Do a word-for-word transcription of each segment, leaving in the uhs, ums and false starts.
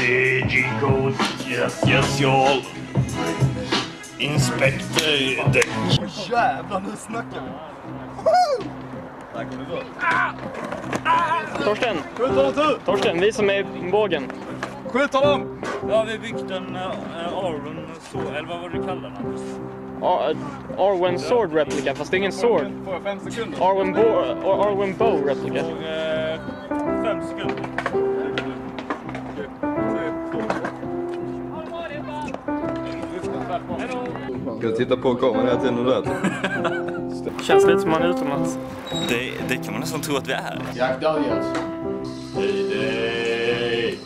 the G-code. Yes, yes, y'all. Inspector däck. Åh jävlar, nu snackar vi. Där kan du gå. Torsten! Skjut honom! Torsten, visa mig bågen. Skjut honom! Ja, vi byggt en uh, Arwen Sword, eller vad var det du kallar den? Arwen Sword replika, fast det är ingen sword. Får jag fem sekunder? Arwen, bo Arwen Bow replika. Och, uh, fem sekunder. Ska du titta på kameran hela tiden och där? Känns lite som man är utomlands. Det, det kan man nästan tro att vi är. Jack Daniels. Hej, hej.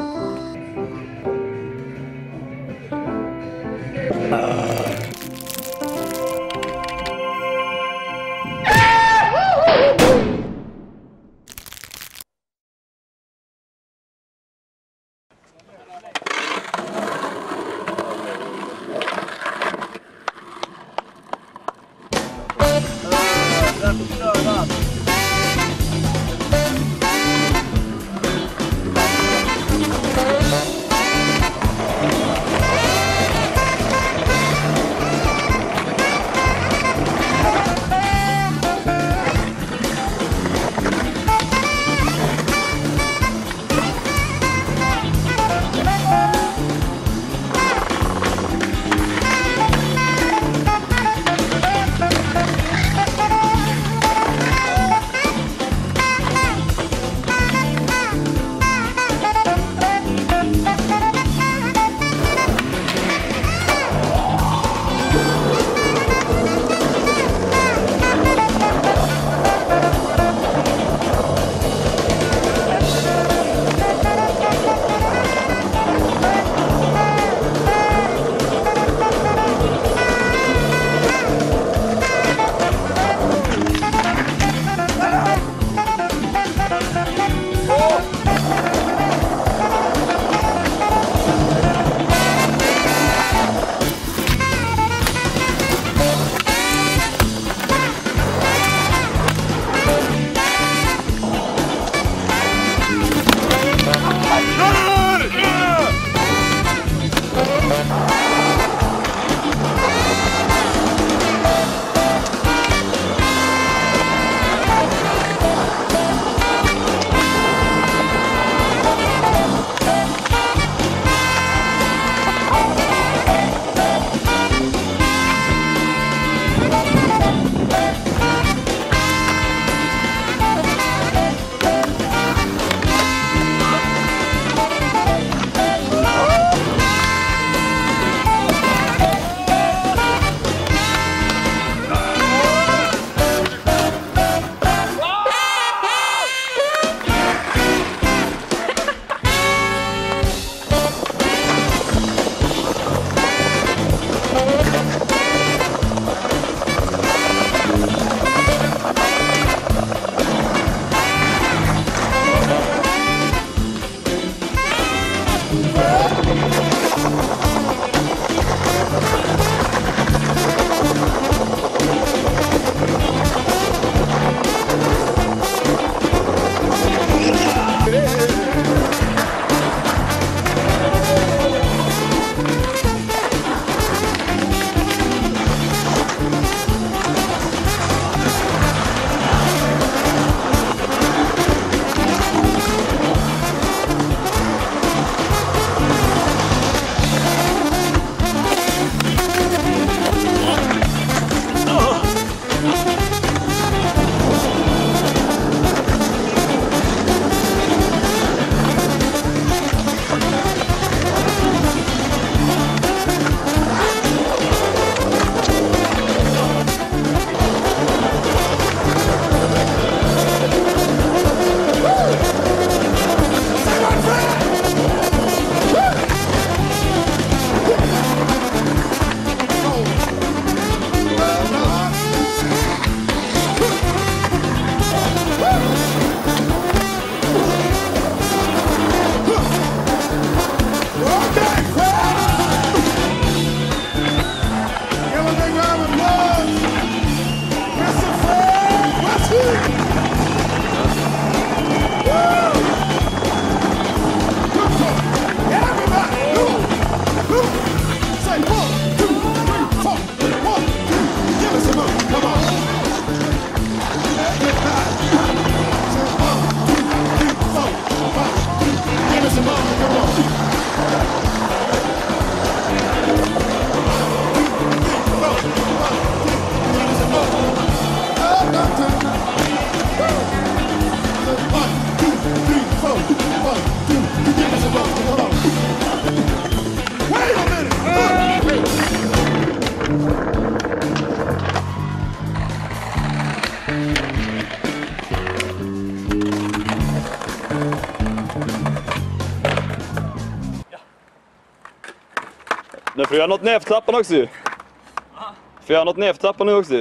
Nu får jag göra något ner för trappan också. Får jag göra något ner för trappan nu också.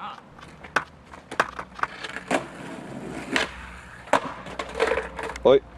Oj.